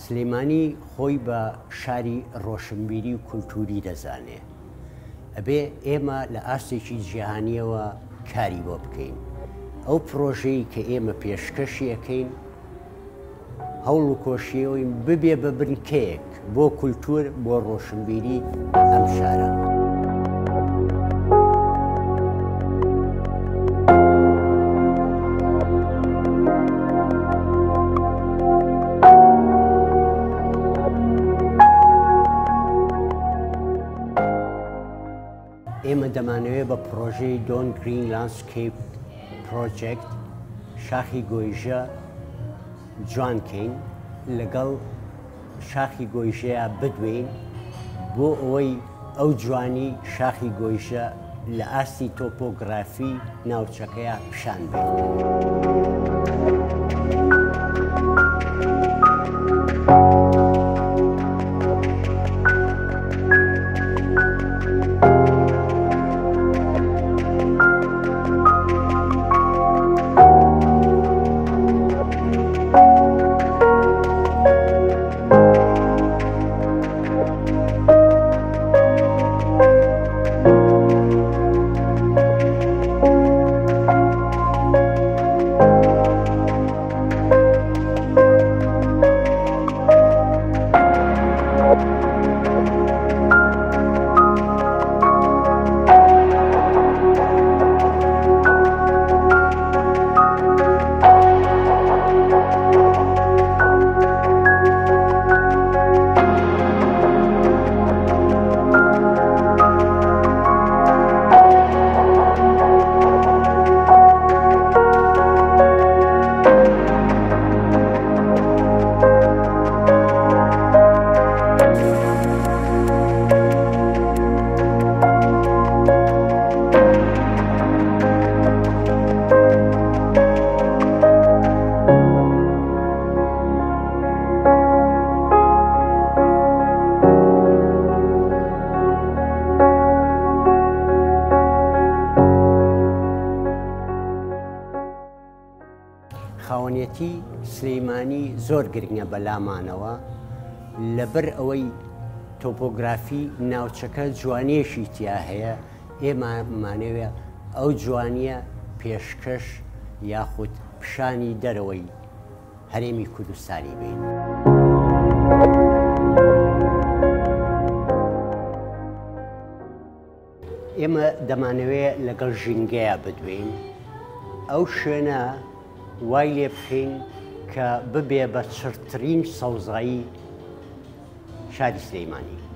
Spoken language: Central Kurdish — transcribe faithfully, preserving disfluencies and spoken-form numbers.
سلێمانی خۆی بە شاری ڕۆشنبیری و کولتوری دەزانێ. ئەبێ ئێمە لە ئاستێکی جیهانیەوە کاری بۆ بکەین. ئەو پرۆژەی کە ئێمە پێشکەشی ئەەکەین هەوڵ و کۆشیەوەی ببێ بە بنکەیەک بۆ کولتور بۆ ڕۆشنبیری ئەم شارە. ئێمە دەمانەوێت بە پرۆژەی دۆن گرین لاندسکیپ پرۆجێکت شاخی گۆیژە جوانکەین لەگەڵ شاخی گۆیژەیە بدوین بۆ ئەوەی ئەو جوانی شاخی گۆیژە لە ئاستی تۆپۆگرافی ناوچەکەیە پیشان بێت. خاوەنیەتی سلەیمانی زۆر گرنگە بەلامانەوە لەبەر ئەوەی تۆپۆگرافی ناوچەکە جوانیەشی تیا هەیە. ئێمەمانەوێت ئەو جوانیە پێشکەش یاخود پیشانی دەرەوەی هەرێمی کوردستانی بین. ئێمە دەمانەوێت لەگەڵ ژینگەیە بدوین ئەو شوێنە وای لێ بکەین کە ببێ بە چرترین سەوزایی شاری سلەیمانی.